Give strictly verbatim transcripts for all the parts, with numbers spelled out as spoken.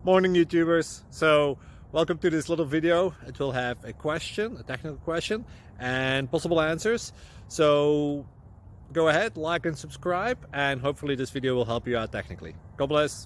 Morning YouTubers. So welcome to this little video. It will have a question, a technical question, and possible answers. So go ahead, like and subscribe, and hopefully this video will help you out technically. God bless.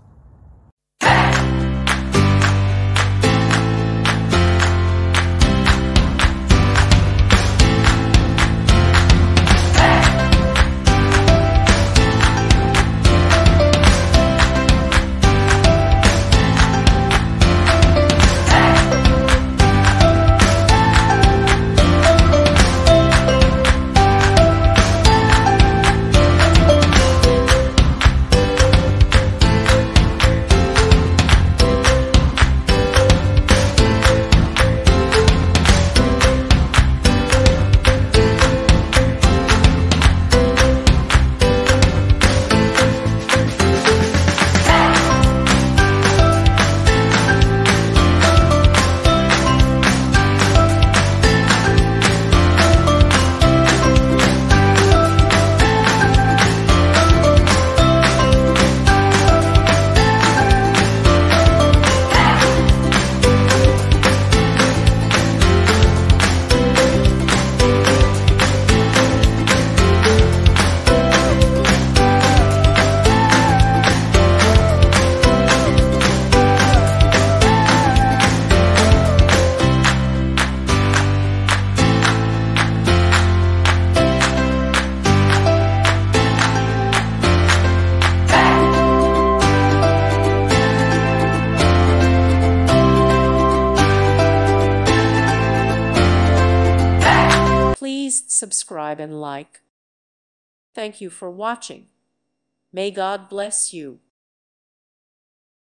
Please subscribe and like. Thank you for watching. May God bless you.